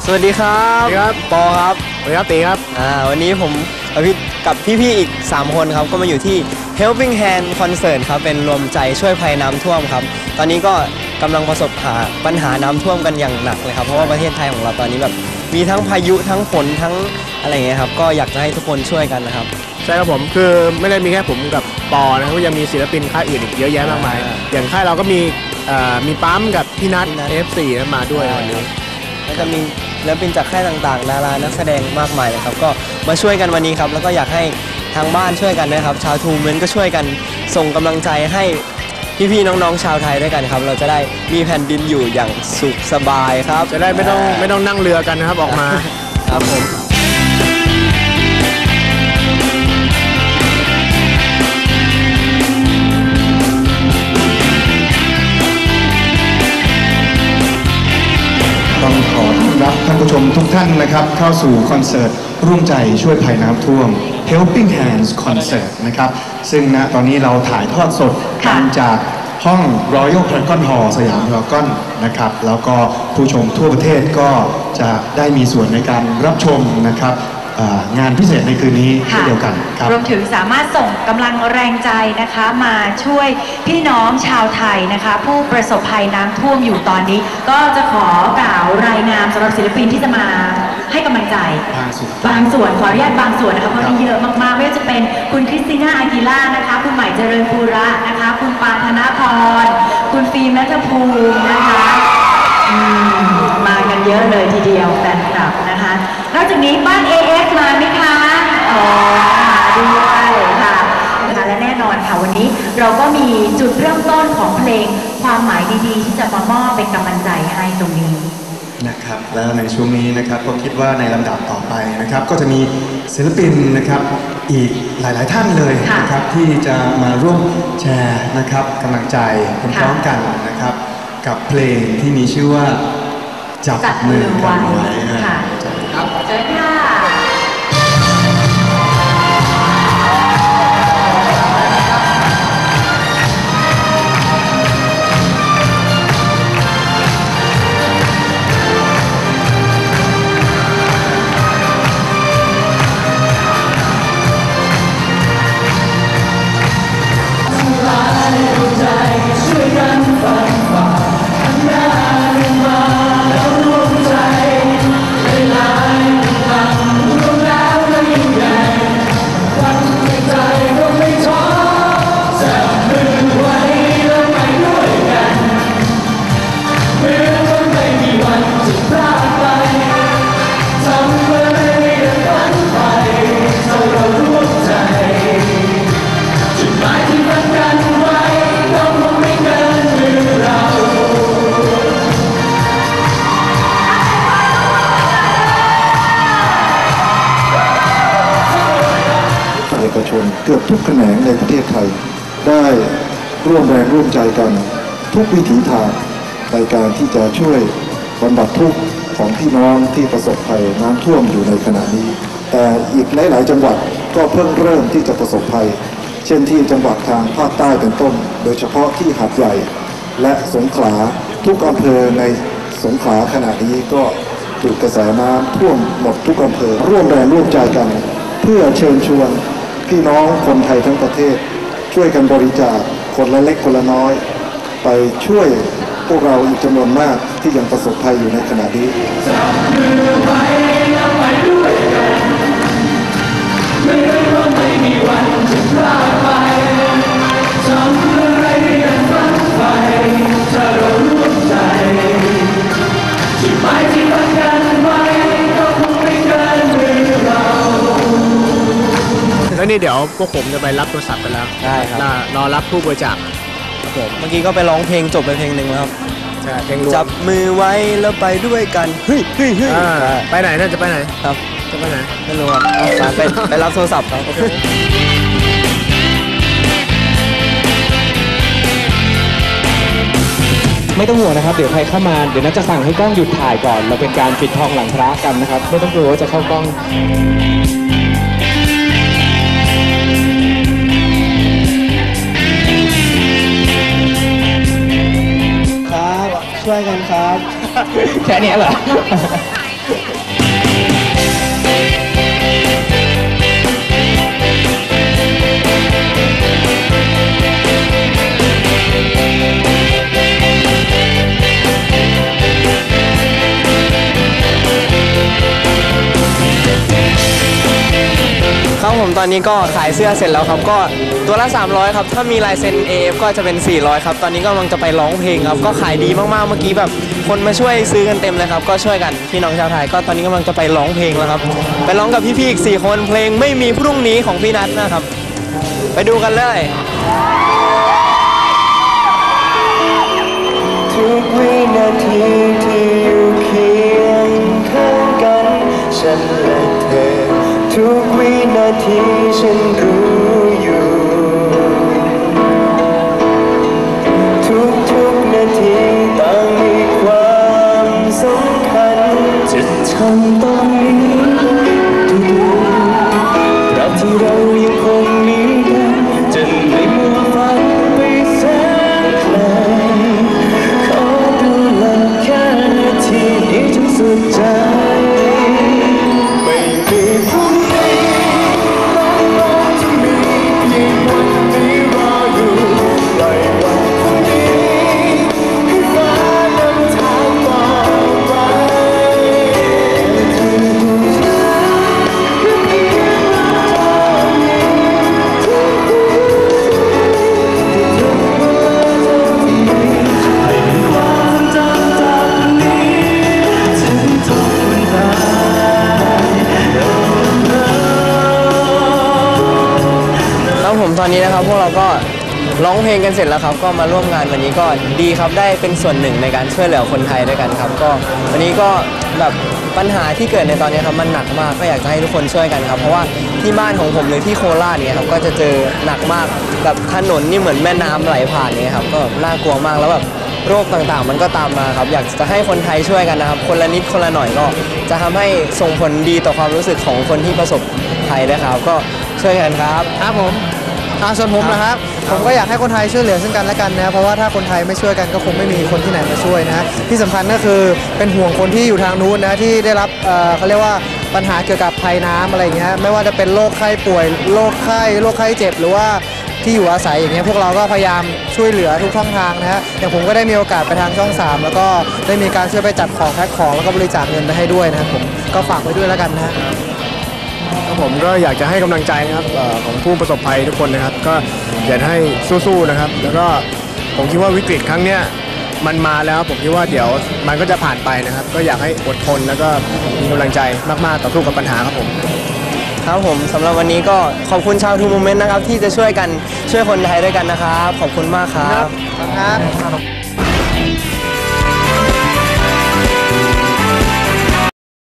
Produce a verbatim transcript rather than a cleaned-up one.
สวัสดีครับครับปอครับสวัสดีครับตีครับอ่าวันนี้ผมกับพี่ๆอีกสามคนครับก็มาอยู่ที่ Helping Hand Concert ครับเป็นรวมใจช่วยภัยน้ำท่วมครับตอนนี้ก็กำลังประสบหาปัญหาน้ำท่วมกันอย่างหนักเลยครับเพราะว่าประเทศไทยของเราตอนนี้แบบมีทั้งพายุทั้งฝนทั้งอะไรเงี้ยครับก็อยากจะให้ทุกคนช่วยกันนะครับใช่ครับผมคือไม่ได้มีแค่ผมกับปอนะครับก็ยังมีศิลปินค่ายอื่นอีกเยอะแยะมากมายอย่างค่ายเราก็มีมีปั๊มกับพี่นัท เอฟ โฟร์ มาด้วยวันนี้แล้วก็มีศิลปินจากค่ายต่างๆดารานักแสดงมากมายเลยครับก็มาช่วยกันวันนี้ครับแล้วก็อยากให้ทางบ้านช่วยกันนะครับชาวทูเมนก็ช่วยกันส่งกำลังใจให้พี่ๆน้องๆชาวไทยด้วยกันครับเราจะได้มีแผ่นดินอยู่อย่างสุขสบายครับจะได้ไม่ต้องไม่ต้องนั่งเรือกันนะครับออกมาครับผมต้องขอต้อนรับท่านผู้ชมทุกท่านนะครับเข้าสู่คอนเสิร์ตร่วมใจช่วยภัยน้ำท่วม Helping Hands Concert นะครับซึ่งณตอนนี้เราถ่ายทอดสดกันจากห้อง Royal Dragon Hall สยามพารากอนนะครับแล้วก็ผู้ชมทั่วประเทศก็จะได้มีส่วนในการรับชมนะครับงานพิเศษในคืนนี้เช่นเดียวกันครับรวมถึงสามารถส่งกำลังแรงใจนะคะมาช่วยพี่น้องชาวไทยนะคะผู้ประสบภัยน้ำท่วมอยู่ตอนนี้ก็จะขอกล่าวรายงานสำหรับศิลปินที่จะมาให้กำลังใจบางส่วนบางส่วนขออนุญาตบางส่วนนะคะเพราะมีเยอะมากๆไม่ว่าจะเป็นคุณคริสติน่าอากิล่านะคะคุณใหม่เจริญภูระนะคะคุณปานธนพรคุณฟิล์มนัทภูมินะคะมากันเยอะเลยทีเดียวแฟนคลับนะคะนอกจากนี้บ้าน เอ เอฟ มาไหมคะอ๋อมาด้วยค่ะนะคะและแน่นอนค่ะวันนี้เราก็มีจุดเริ่มต้นของเพลงความหมายดีๆที่จะมามอบเป็นกำลังใจให้ตรงนี้นะครับแล้วในช่วงนี้นะครับก็คิดว่าในลำดับต่อไปนะครับก็จะมีศิลปินนะครับอีกหลายๆท่านเลยนะครับที่จะมาร่วมแชร์นะครับกำลังใจพร้อมๆกันนะครับกับเพลงที่มีชื่อว่าจับมือกันไว้ค่ะครับเชิญค่ะเอกชนเกือบทุกแขนงในประเทศไทยได้ร่วมแรงร่วมใจกันทุกวิถีทางในการที่จะช่วยบรรเทาทุกข์ของพี่น้องที่ประสบภัยน้ำท่วมอยู่ในขณะนี้แต่อีกหลายๆจังหวัดก็เพิ่งเริ่มที่จะประสบภัยเช่นที่จังหวัดทางภาคใต้เป็นต้นโดยเฉพาะที่หาดใหญ่และสงขลาทุกอำเภอในสงขลาขณะนี้ก็ถูกกระแสน้ำท่วมหมดทุกอำเภอร่วมแรงร่วมใจกันเพื่อเชิญชวนพี่น้องคนไทยทั้งประเทศช่วยกันบริจาคคนละเล็กคนละน้อยไปช่วยพวกเราอีกจำนวนมากที่ยังประสบภัยอยู่ในขณะนี้แล้วนี่เดี๋ยวพวกผมจะไปรับโทรศัพท์กันแล้วได้ครับรอรับผู้บริจาคครับผมเมื่อกี้ก็ไปร้องเพลงจบไปเพลงหนึ่งแล้วครับใช่เพลงรวมจับมือไว้แล้วไปด้วยกันเฮ้ยเฮ้ยเฮ้ยไปไหนน่าจะไปไหนครับจะไปไหนไม่รู้ครับไปไปรับโทรศัพท์ครับไม่ต้องห่วงนะครับเดี๋ยวใครเข้ามาเดี๋ยวนัทจะสั่งให้กล้องหยุดถ่ายก่อนเราเป็นการปิดทองหลังพระกันนะครับไม่ต้องกลัวว่าจะเข้ากล้องครับช่วยกันครับแค่นี้เหรอครับผมตอนนี้ก็ขายเสื้อเสร็จแล้วครับก็ตัวละสามร้อยครับถ้ามีลายเซ็น เอ เอฟ ก็จะเป็นสี่ร้อยครับตอนนี้ก็กำลังจะไปร้องเพลงครับก็ขายดีมากๆเมื่อกี้แบบคนมาช่วยซื้อกันเต็มเลยครับก็ช่วยกันพี่น้องชาวไทยก็ตอนนี้กำลังจะไปร้องเพลงแล้วครับไปร้องกับพี่ๆอีกสี่คนเพลงไม่มีพรุ่งนี้ของพี่นัทนะครับไปดูกันเลยทุกวินาทีที่อยู่เคียงข้างกันฉันและเธอทุกวินาทีฉันรู้อยู่ทุกทุกนาทีต่างมีความสำคัญจะทำตอนนี้ดูตราบที่เรายังคงมีกันจะไม่มัวฝันไปแสนไกลขอดูแลแค่นาทีนี้จนสุดใจไม่มีพรุ่งนี้ผมตอนนี้นะครับพวกเราก็ร้องเพลงกันเสร็จแล้วครับก็มาร่วมงานวันนี้ก็ดีครับได้เป็นส่วนหนึ่งในการช่วยเหลือคนไทยด้วยกันครับก็วันนี้ก็แบบปัญหาที่เกิดในตอนนี้ครับมันหนักมากก็อยากจะให้ทุกคนช่วยกันครับเพราะว่าที่บ้านของผมหรือที่โคราชเนี่ยครับก็จะเจอหนักมากแบบถนนนี่เหมือนแม่น้ำไหลผ่านเนี่ยครับก็น่ากลัวมากแล้วแบบโรคต่างๆมันก็ตามมาครับอยากจะให้คนไทยช่วยกันนะครับคนละนิดคนละหน่อยก็จะทำให้ส่งผลดีต่อความรู้สึกของคนที่ประสบภัยด้วยครับก็ช่วยกันครับครับผมอ่าส่วนผมนะครับผมก็อยากให้คนไทยช่วยเหลือซึ่งกันและกันนะเพราะว่าถ้าคนไทยไม่ช่วยกันก็คงไม่มีคนที่ไหนมาช่วยนะที่สำคัญก็คือเป็นห่วงคนที่อยู่ทางนู้นนะที่ได้รับเอ่อเขาเรียกว่าปัญหาเกี่ยวกับภัยน้ำอะไรอย่างเงี้ยไม่ว่าจะเป็นโรคไข้ป่วยโรคไข้โรคไข้เจ็บหรือว่าที่อยู่อาศัยอย่างเงี้ยพวกเราก็พยายามช่วยเหลือทุกช่องทางนะฮะอย่างผมก็ได้มีโอกาสไปทางช่องสามแล้วก็ได้มีการช่วยไปจัดของแพ็คของแล้วก็บริจาคเงินไปให้ด้วยนะครับผมก็ฝากไว้ด้วยแล้วกันนะฮะผมก็อยากจะให้กำลังใจนะครับเอ่อของผู้ประสบภัยทุกคนนะครับก็อยากให้สู้ๆนะครับแล้วก็ผมคิดว่าวิกฤตครั้งเนี้ยมันมาแล้วผมคิดว่าเดี๋ยวมันก็จะผ่านไปนะครับก็อยากให้อดทนแล้วก็มีกำลังใจมากๆต่อสู้กับปัญหาครับผมครับผมสำหรับวันนี้ก็ขอบคุณชาวทูโมเมนต์นะครับที่จะช่วยกันช่วยคนไทยด้วยกันนะครับขอบคุณมากครับครับ